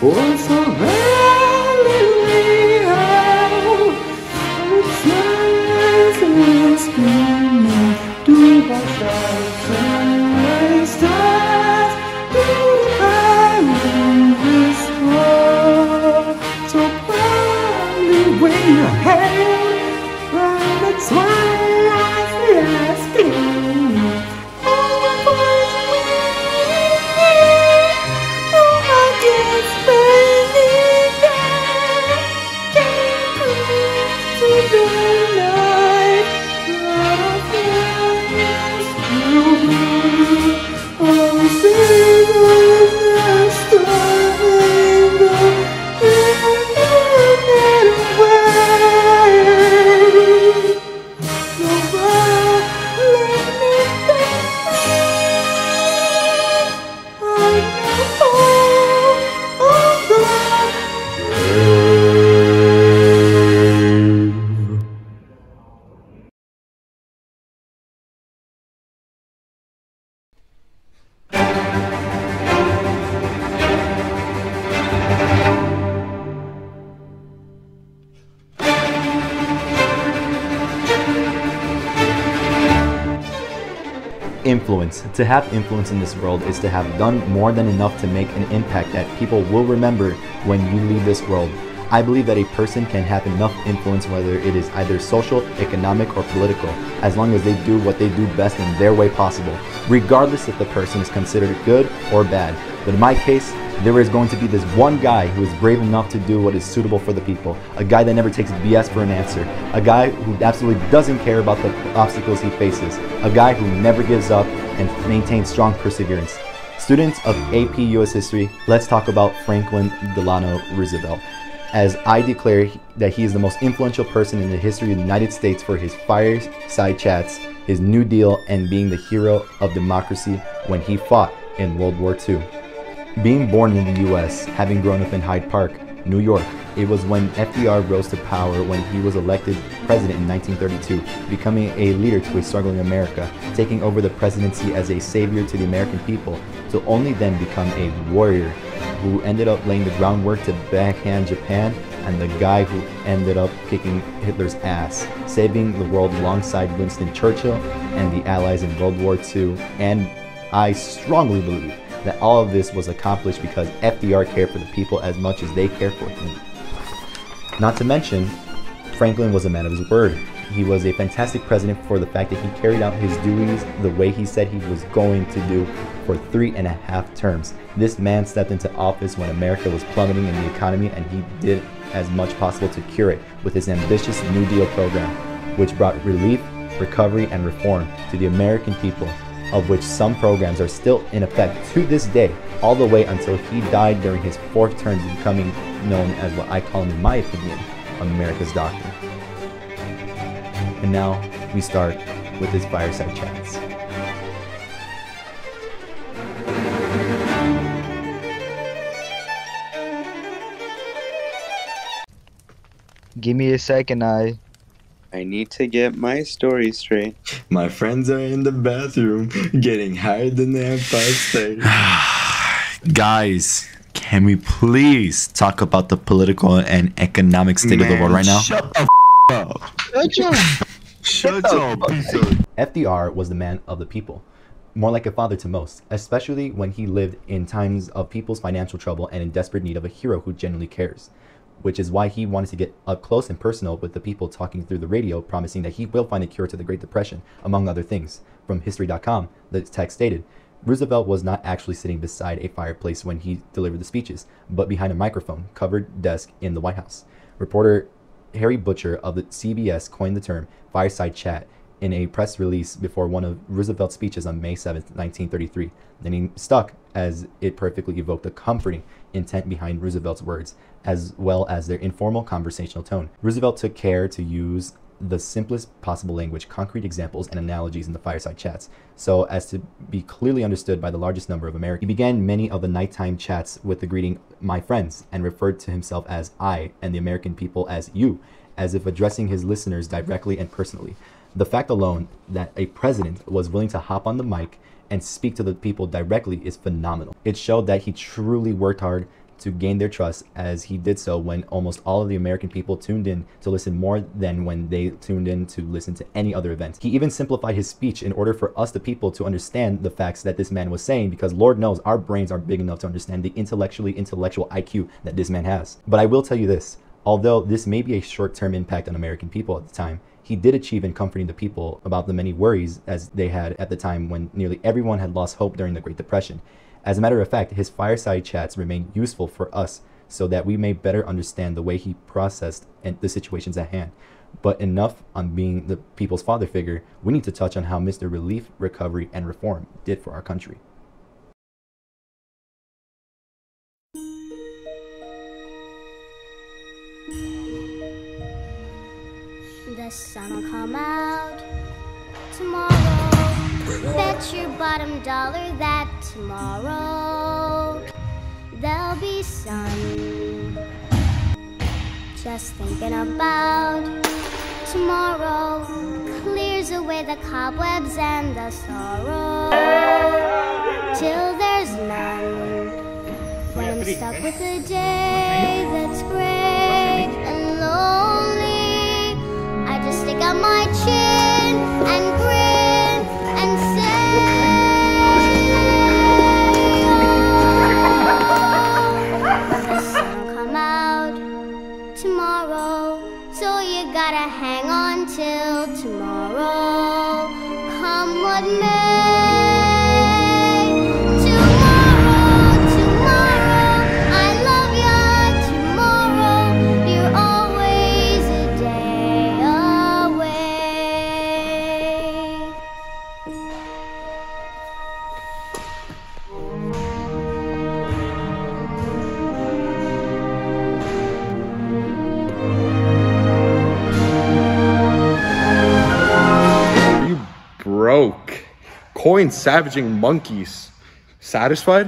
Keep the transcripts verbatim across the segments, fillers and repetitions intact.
for so very real. It's nice and screaming to ourselves and raise us to the island this world. So proudly wave your hand, but that's why I feel asking. Influence. To have influence in this world is to have done more than enough to make an impact that people will remember when you leave this world. I believe that a person can have enough influence, whether it is either social, economic, or political, as long as they do what they do best in their way possible, regardless if the person is considered good or bad. But in my case, there is going to be this one guy who is brave enough to do what is suitable for the people, a guy that never takes B S for an answer, a guy who absolutely doesn't care about the obstacles he faces, a guy who never gives up and maintains strong perseverance. Students of A P U S History, let's talk about Franklin Delano Roosevelt, as I declare that he is the most influential person in the history of the United States for his fireside chats, his New Deal, and being the hero of democracy when he fought in World War Two. Being born in the U S, having grown up in Hyde Park, New York, it was when F D R rose to power when he was elected president in nineteen thirty-two, becoming a leader to a struggling America, taking over the presidency as a savior to the American people, to only then become a warrior who ended up laying the groundwork to backhand Japan, and the guy who ended up kicking Hitler's ass, saving the world alongside Winston Churchill and the Allies in World War Two. And I strongly believe that all of this was accomplished because F D R cared for the people as much as they cared for him. Not to mention, Franklin was a man of his word. He was a fantastic president for the fact that he carried out his duties the way he said he was going to do for three and a half terms. This man stepped into office when America was plummeting in the economy, and he did as much possible to cure it with his ambitious New Deal program, which brought relief, recovery, and reform to the American people, of which some programs are still in effect to this day, all the way until he died during his fourth term, becoming known as what I call him, in my opinion, America's doctor. And now we start with his fireside chats. Give me a second, I. I need to get my story straight. My friends are in the bathroom getting higher than the Empire State. Guys, can we please talk about the political and economic state Man, of the world right now? Shut the f up. Shut up, piece of... F D R was the man of the people, more like a father to most, especially when he lived in times of people's financial trouble and in desperate need of a hero who genuinely cares, which is why he wanted to get up close and personal with the people, talking through the radio, promising that he will find a cure to the Great Depression, among other things. From history dot com, the text stated, Roosevelt was not actually sitting beside a fireplace when he delivered the speeches, but behind a microphone covered desk in the White House. Reporter Harry Butcher of the C B S coined the term fireside chat in a press release before one of Roosevelt's speeches on May seventh, nineteen thirty-three. The name stuck as it perfectly evoked the comforting intent behind Roosevelt's words, as well as their informal conversational tone. Roosevelt took care to use the simplest possible language, concrete examples, and analogies in the fireside chats, so as to be clearly understood by the largest number of Americans. He began many of the nighttime chats with the greeting, "my friends," and referred to himself as I and the American people as you, as if addressing his listeners directly and personally. The fact alone that a president was willing to hop on the mic and speak to the people directly is phenomenal. It showed that he truly worked hard to gain their trust, as he did so when almost all of the American people tuned in to listen more than when they tuned in to listen to any other event. He even simplified his speech in order for us, the people, to understand the facts that this man was saying, because Lord knows our brains aren't big enough to understand the intellectually intellectual I Q that this man has. But I will tell you this, although this may be a short-term impact on American people at the time, he did achieve in comforting the people about the many worries as they had at the time when nearly everyone had lost hope during the Great Depression. As a matter of fact, his fireside chats remain useful for us so that we may better understand the way he processed and the situations at hand. But enough on being the people's father figure, we need to touch on how Mister Relief, Recovery, and Reform did for our country. The sun will come out tomorrow. Bet your bottom dollar that tomorrow there'll be sun. Just thinking about tomorrow clears away the cobwebs and the sorrow till there's none. When I'm stuck with a day that's gray and lonely, I just stick out my chin and grin and say, oh, the sun will come out tomorrow, so you gotta hang on till tomorrow, come what may. Broke. Coin savaging monkeys. Satisfied?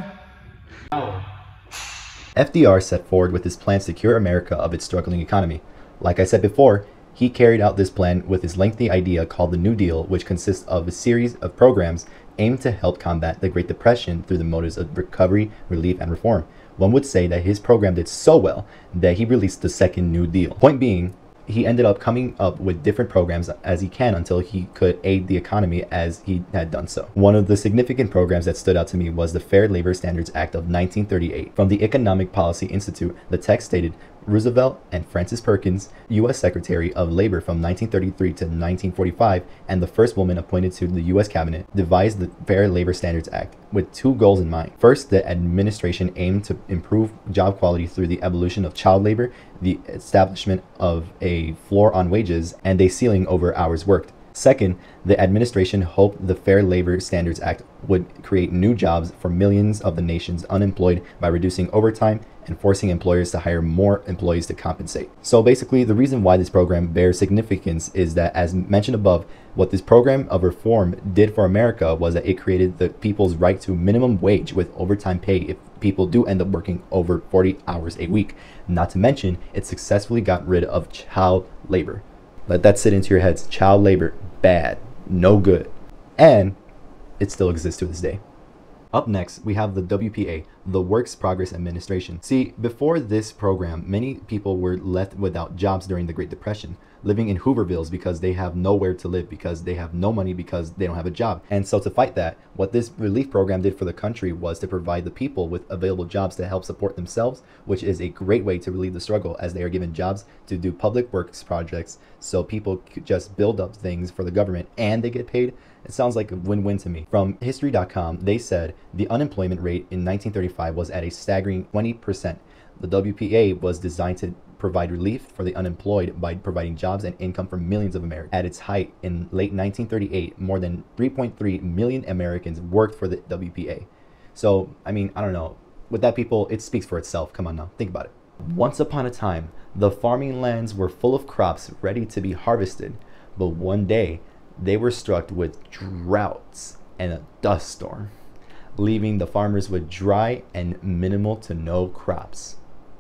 F D R set forward with his plans to cure America of its struggling economy. Like I said before, he carried out this plan with his lengthy idea called the New Deal, which consists of a series of programs aimed to help combat the Great Depression through the motives of recovery, relief, and reform. One would say that his program did so well that he released the second New Deal. Point being, he ended up coming up with different programs as he can until he could aid the economy as he had done so. One of the significant programs that stood out to me was the Fair Labor Standards Act of nineteen thirty-eight. From the Economic Policy Institute, the text stated, Roosevelt and Frances Perkins, U S Secretary of Labor from nineteen thirty-three to nineteen forty-five, and the first woman appointed to the U S Cabinet, devised the Fair Labor Standards Act with two goals in mind. First, the administration aimed to improve job quality through the abolition of child labor, the establishment of a floor on wages, and a ceiling over hours worked. Second, the administration hoped the Fair Labor Standards Act would create new jobs for millions of the nation's unemployed by reducing overtime and forcing employers to hire more employees to compensate. So basically, the reason why this program bears significance is that, as mentioned above, what this program of reform did for America was that it created the people's right to minimum wage with overtime pay if people do end up working over forty hours a week. Not to mention, it successfully got rid of child labor. Let that sit into your heads. Child labor, bad, no good. And it still exists to this day. Up next, we have the W P A, the Works Progress Administration. See, before this program, many people were left without jobs during the Great Depression, living in Hoovervilles because they have nowhere to live, because they have no money, because they don't have a job. And so to fight that, what this relief program did for the country was to provide the people with available jobs to help support themselves, which is a great way to relieve the struggle, as they are given jobs to do public works projects so people could just build up things for the government and they get paid. It sounds like a win-win to me. From history dot com, they said the unemployment rate in nineteen thirty-five was at a staggering twenty percent. The W P A was designed to provide relief for the unemployed by providing jobs and income for millions of Americans. At its height in late nineteen thirty-eight, more than three point three million Americans worked for the W P A. So, I mean, I don't know. With that, people, it speaks for itself. Come on now, think about it. Once upon a time, the farming lands were full of crops ready to be harvested, but one day, they were struck with droughts and a dust storm, leaving the farmers with dry and minimal to no crops.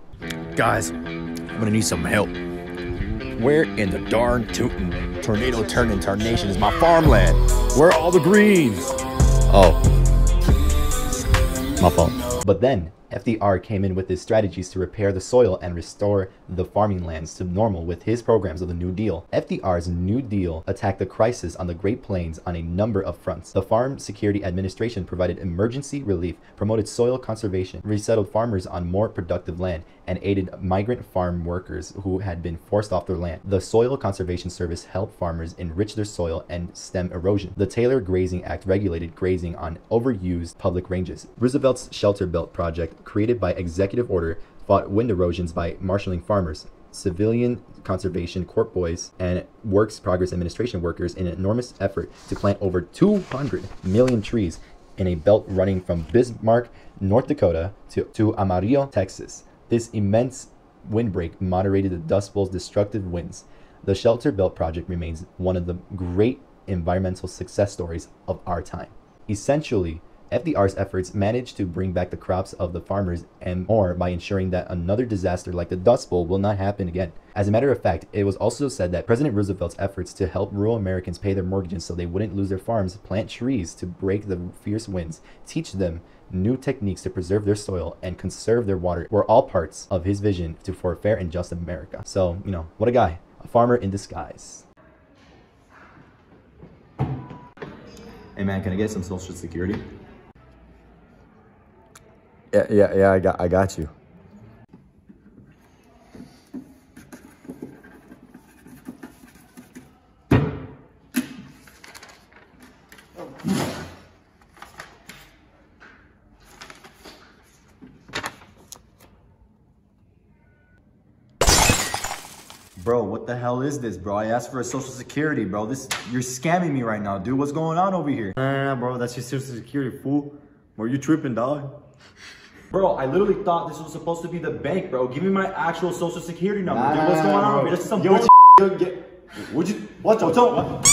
Guys, I'm gonna need some help. Where in the darn tootin' tornado turning tarnation is my farmland? Where are all the greens? Oh, my fault. But then, F D R came in with his strategies to repair the soil and restore the farming lands to normal with his programs of the New Deal. F D R's New Deal attacked the crisis on the Great Plains on a number of fronts. The Farm Security Administration provided emergency relief, promoted soil conservation, resettled farmers on more productive land, and aided migrant farm workers who had been forced off their land. The Soil Conservation Service helped farmers enrich their soil and stem erosion. The Taylor Grazing Act regulated grazing on overused public ranges. Roosevelt's Shelter Belt Project, created by executive order, fought wind erosions by marshaling farmers, civilian conservation corps boys, and Works Progress Administration workers in an enormous effort to plant over two hundred million trees in a belt running from Bismarck, North Dakota to, to Amarillo, Texas. This immense windbreak moderated the Dust Bowl's destructive winds. The Shelter Belt Project remains one of the great environmental success stories of our time. Essentially, F D R's efforts managed to bring back the crops of the farmers and more by ensuring that another disaster like the Dust Bowl will not happen again. As a matter of fact, it was also said that President Roosevelt's efforts to help rural Americans pay their mortgages so they wouldn't lose their farms, plant trees to break the fierce winds, teach them new techniques to preserve their soil and conserve their water were all parts of his vision to for a fair and just America. So, you know, what a guy. A farmer in disguise. Hey man, can I get some Social Security? Yeah, yeah, yeah, I got, I got you. Bro, what the hell is this, bro? I asked for a Social Security, bro. This, you're scamming me right now, dude. What's going on over here? Nah, nah, nah, bro. That's your Social Security, fool. Were you tripping, dog? Bro, I literally thought this was supposed to be the bank, bro. Give me my actual Social Security number. Nah, Dude, what's nah, going nah, on bro. over here? This is some Yo, bullshit. Get, would you, what, what, what?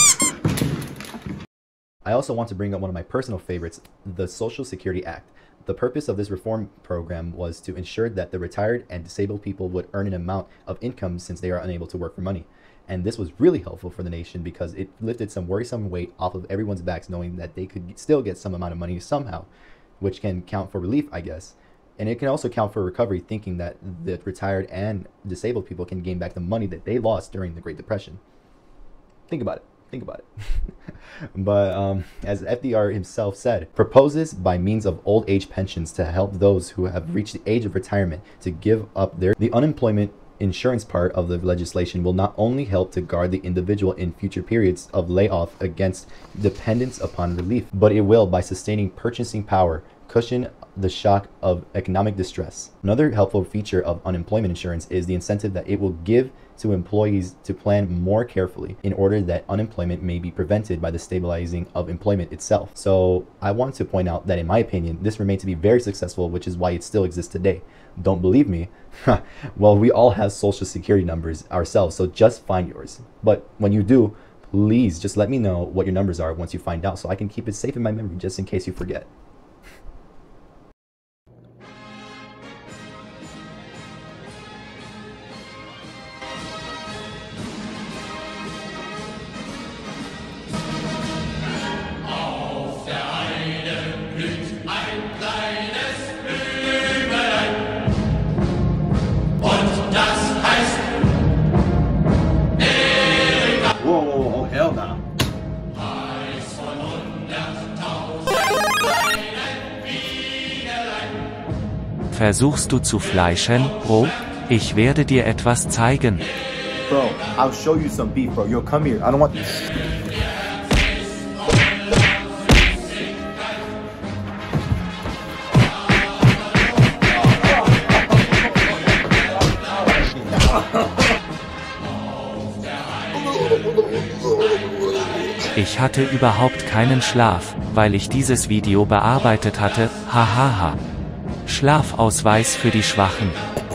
I also want to bring up one of my personal favorites, the Social Security Act. The purpose of this reform program was to ensure that the retired and disabled people would earn an amount of income since they are unable to work for money. And this was really helpful for the nation because it lifted some worrisome weight off of everyone's backs, knowing that they could still get some amount of money somehow, which can count for relief, I guess. And it can also count for recovery, thinking that the retired and disabled people can gain back the money that they lost during the Great Depression. Think about it. Think about it. But um, as F D R himself said, proposes by means of old age pensions to help those who have reached the age of retirement to give up their the unemployment insurance part of the legislation will not only help to guard the individual in future periods of layoff against dependence upon relief, but it will, by sustaining purchasing power, cushion the shock of economic distress. Another helpful feature of unemployment insurance is the incentive that it will give to employees to plan more carefully in order that unemployment may be prevented by the stabilizing of employment itself. So I want to point out that in my opinion, this remained to be very successful, which is why it still exists today. Don't believe me? Well, we all have social security numbers ourselves, so just find yours. But when you do, please just let me know what your numbers are once you find out so I can keep it safe in my memory just in case you forget. Versuchst du zu fleischen, Bro? Ich werde dir etwas zeigen. Bro, I'll show you some beef, bro. Yo, come here. I don't want... Ich hatte überhaupt keinen Schlaf, weil ich dieses Video bearbeitet hatte, hahaha. Schlafausweis für die Schwachen.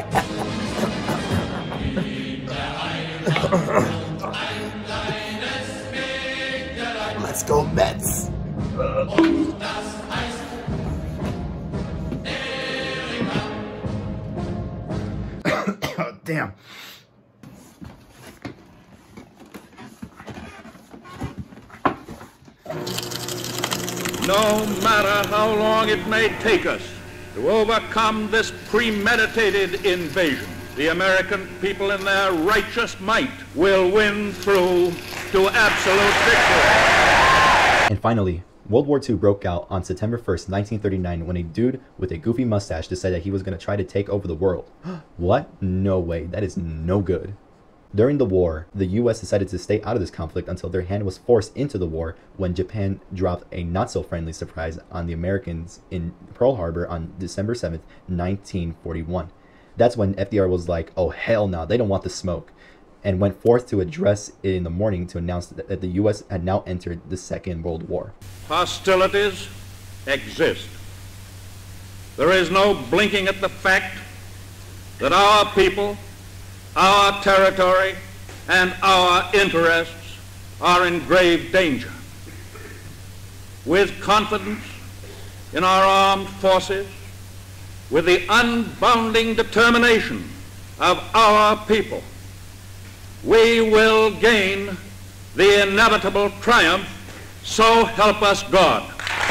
Let's go Mets! Damn. No matter how long it may take us To overcome this premeditated invasion, the American people in their righteous might will win through to absolute victory. And finally, World War Two broke out on September first, nineteen thirty-nine, when a dude with a goofy mustache decided he was going to try to take over the world. What? No way. That is no good. During the war, the U S decided to stay out of this conflict until their hand was forced into the war when Japan dropped a not-so-friendly surprise on the Americans in Pearl Harbor on December seventh, nineteen forty-one. That's when F D R was like, oh hell no, they don't want the smoke, and went forth to address it in the morning to announce that the U S had now entered the Second World War. Hostilities exist. There is no blinking at the fact that our people, our territory, and our interests are in grave danger. With confidence in our armed forces, with the unbounding determination of our people, we will gain the inevitable triumph, so help us God.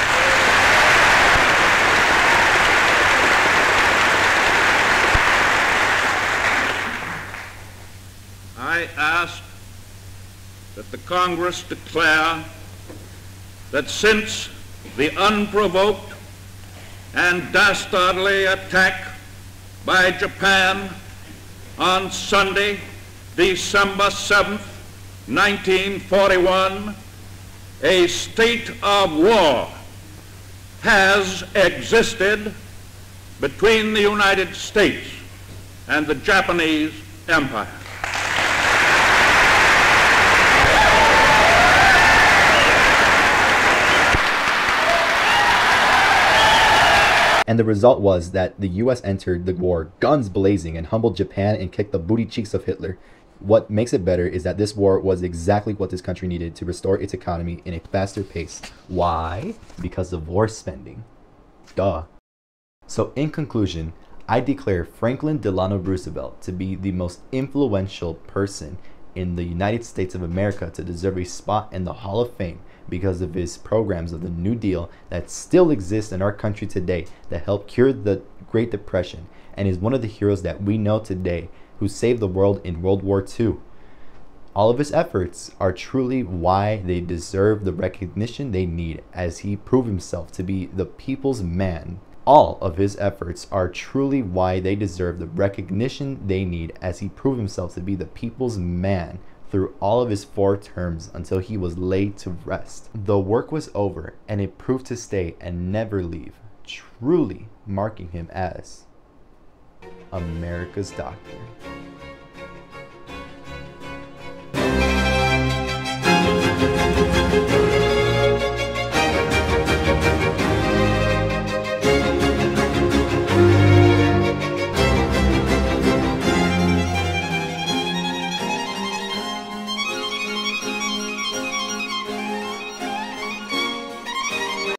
I ask that the Congress declare that since the unprovoked and dastardly attack by Japan on Sunday, December seventh, nineteen forty-one, a state of war has existed between the United States and the Japanese Empire. And the result was that the U S entered the war guns blazing and humbled Japan and kicked the booty cheeks of Hitler. What makes it better is that this war was exactly what this country needed to restore its economy in a faster pace. Why? Because of war spending. Duh. So in conclusion, I declare Franklin Delano Roosevelt to be the most influential person in the United States of America to deserve a spot in the Hall of Fame because of his programs of the New Deal that still exist in our country today that helped cure the Great Depression, and is one of the heroes that we know today who saved the world in World War Two. All of his efforts are truly why they deserve the recognition they need, as he proved himself to be the people's man. All of his efforts are truly why they deserve the recognition they need, as he proved himself to be the people's man through all of his four terms until he was laid to rest. The work was over, and it proved to stay and never leave, truly marking him as America's doctor.